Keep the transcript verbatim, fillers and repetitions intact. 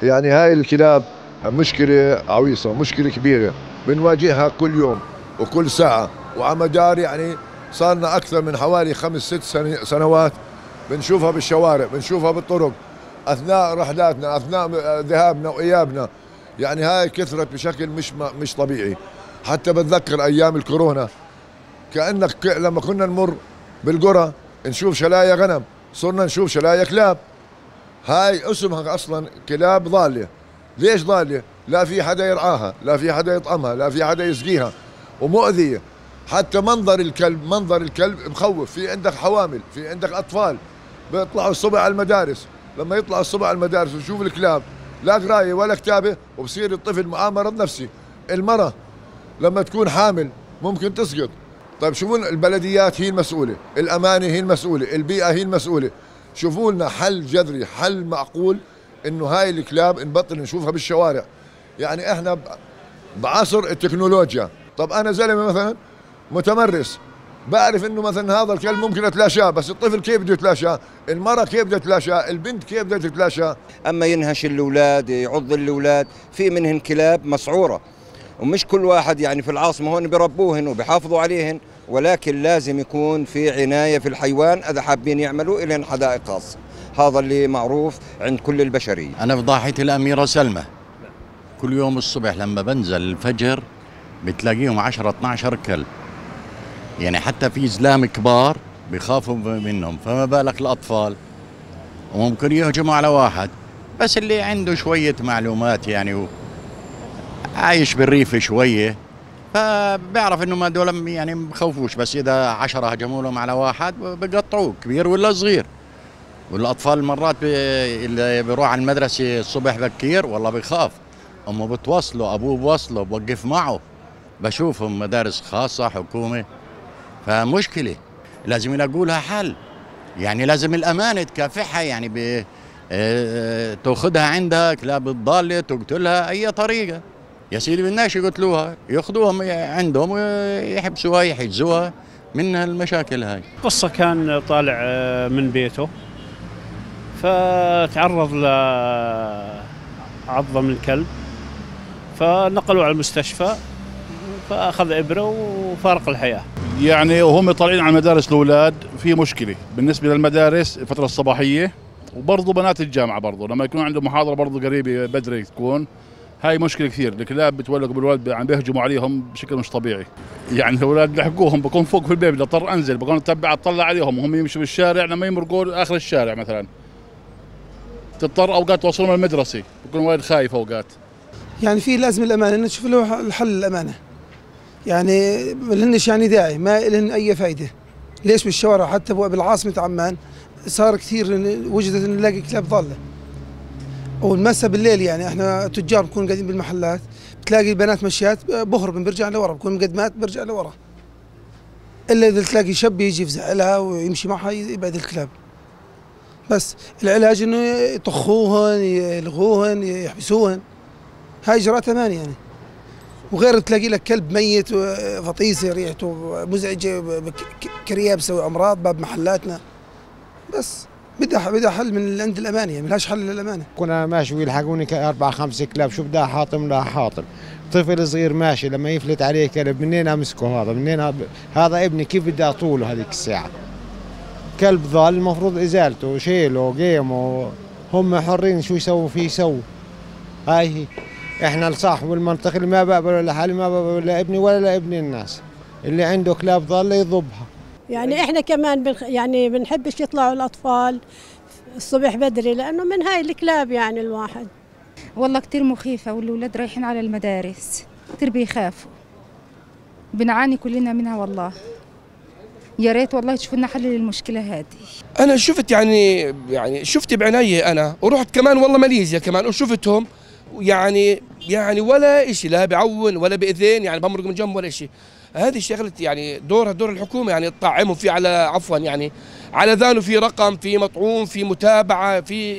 يعني هاي الكلاب مشكلة عويصة، مشكلة كبيرة بنواجهها كل يوم وكل ساعة، وعلى مدار يعني صار لنا أكثر من حوالي خمس ست سنوات بنشوفها بالشوارع، بنشوفها بالطرق أثناء رحلاتنا، أثناء ذهابنا وإيابنا. يعني هاي كثرت بشكل مش مش طبيعي. حتى بتذكر أيام الكورونا كأنك لما كنا نمر بالقرى نشوف شلايا غنم، صرنا نشوف شلايا كلاب. هاي اسمها أصلا كلاب ضالة. ليش ضالة؟ لا في حدا يرعاها، لا في حدا يطعمها، لا في حدا يسقيها، ومؤذية. حتى منظر الكلب، منظر الكلب مخوف. في عندك حوامل، في عندك أطفال بيطلعوا الصبح على المدارس، لما يطلعوا الصبح على المدارس ويشوف الكلاب لا قراية ولا كتابة، وبصير الطفل معاه مرض نفسي. المرأة لما تكون حامل ممكن تسقط. طيب شوفوا البلديات هي المسؤولة، الأمانة هي المسؤولة، البيئة هي المسؤولة. شوفوا لنا حل جذري، حل معقول إنه هاي الكلاب نبطل نشوفها بالشوارع. يعني إحنا بعصر التكنولوجيا. طب أنا زلمة مثلا متمرس، بعرف إنه مثلا هذا الكلب ممكن أتلاشاه، بس الطفل كيف بده يتلاشاه؟ المرأة كيف بدها تتلاشاه؟ البنت كيف بدها تتلاشاه؟ أما ينهش الأولاد، يعض الأولاد، في منهن كلاب مسعورة، ومش كل واحد يعني في العاصمة هون بربوهن وبيحافظوا عليهن، ولكن لازم يكون في عناية في الحيوان. إذا حابين يعملوا إلين حدائق خاصة، هذا اللي معروف عند كل البشرية. أنا في ضاحية الأميرة سلمى، كل يوم الصبح لما بنزل الفجر بتلاقيهم عشرة اثناشر كلب، يعني حتى في زلام كبار بيخافوا منهم، فما بالك الأطفال، وممكن يهجموا على واحد. بس اللي عنده شوية معلومات يعني عايش بالريف شوية فبيعرف انه ما دول يعني مخوفوش، بس اذا عشرة هجموا لهم على واحد بقطعوه، كبير ولا صغير. والاطفال مرات بي... اللي بيروح على المدرسة الصبح بكير والله بيخاف، امه بتوصله، ابوه بوصله، بوقف معه. بشوفهم مدارس خاصة حكومة، فمشكلة لازم يلاقوا لها حل. يعني لازم الأمانة تكافحها، يعني ب... اه... تاخذها عندها كلاب الضالة تقتلها أي طريقة. يا سيدي بدناش يقتلوها، ياخذوهم عندهم ويحبسوها، يحجزوها من المشاكل هاي. قصة كان طالع من بيته فتعرض لعضة من الكلب، فنقلوا على المستشفى، فأخذ إبرة وفارق الحياة. يعني وهم طالعين على مدارس الأولاد في مشكلة بالنسبة للمدارس الفترة الصباحية، وبرضه بنات الجامعة برضه لما يكون عندهم محاضرة برضه قريبة بدري تكون هاي مشكلة كثير. الكلاب بتولقوا بالولد عم بيهجموا عليهم بشكل مش طبيعي. يعني الاولاد لحقوهم بكون فوق في البيت، بدي اضطر انزل، بكون اتبع اطلع عليهم وهم يمشوا بالشارع، لما يمرقوا اخر الشارع مثلا تضطر اوقات توصلهم المدرسة، بكون الولد خايف اوقات. يعني في لازم الامانة نشوف له الحل. الامانة يعني ما لهنش يعني داعي، ما لهن اي فائدة. ليش بالشوارع حتى بالعاصمة عمان صار كثير وجدت نلاقي كلاب ضالة. والمساء بالليل يعني احنا تجار بنكون قاعدين بالمحلات، بتلاقي البنات مشيات بهرب بيرجع لورا، بكون مقدمات برجع لورا، الا اذا تلاقي شاب يجي يفزع لها ويمشي معها يبعد الكلاب. بس العلاج انه يطخوهن، يلغوهن، يحبسوهن. هاي اجراءات امان يعني. وغير تلاقي لك كلب ميت فطيسه ريحته مزعجه، كرياب بسوي امراض باب محلاتنا. بس بدها بدها حل من عند الامانه، يعني ملهاش حل للامانه. كنا ماشي ويلحقوني اربع خمس كلاب، شو بدها حاطم لا حاطم. طفل صغير ماشي لما يفلت عليه كلب منين امسكه؟ هذا منين؟ هذا ابني كيف بدي اطوله هذيك الساعه؟ كلب ضال المفروض ازالته، شيله، قيمه، هم حرين شو يسووا فيه يسووا. هاي هي احنا لصاحب المنطقه اللي ما بقبل لحالي، ما بقبل لا ابني ولا لابن الناس. اللي عنده كلاب ضاله يضبها. يعني احنا كمان بنخ... يعني بنحبش يطلعوا الاطفال الصبح بدري، لانه من هاي الكلاب يعني الواحد. والله كتير مخيفه، والولاد رايحين على المدارس كتير بيخافوا، بنعاني كلنا منها والله. يا ريت والله تشوفوا لنا حل للمشكله هذه. انا شفت يعني يعني شفت بعيني انا، ورحت كمان والله ماليزيا كمان وشفتهم، يعني يعني ولا شيء، لا بعون ولا باذين، يعني بمرق من جنب ولا شيء. هذه شغله يعني دورها دور الحكومه، يعني تطعمهم في على عفوا يعني على ذانه في رقم، في مطعوم، في متابعه، في